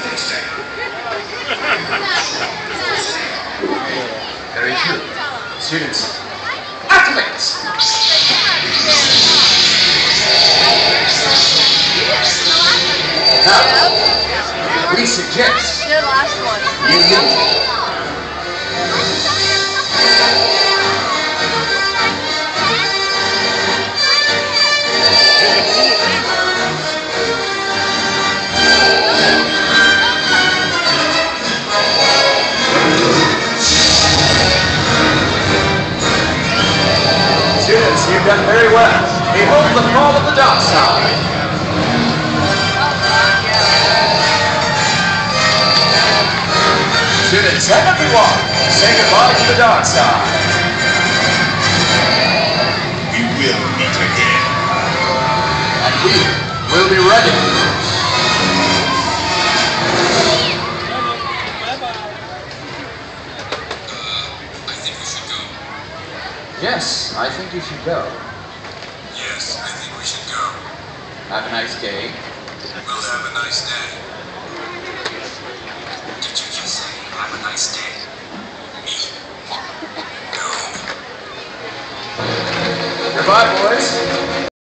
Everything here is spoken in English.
Very true. Students, activate! Now, we suggest Your last one. you leave. Students, you've done very well. Behold the fall of the dark side. Students, and everyone, say goodbye to the dark side. We will meet again. And we will be ready. I think we should go. Yes, I think you should go. Yes, I think we should go. Have a nice day. We'll have a nice day. Did you just say, have a nice day? Me? No. Goodbye, boys.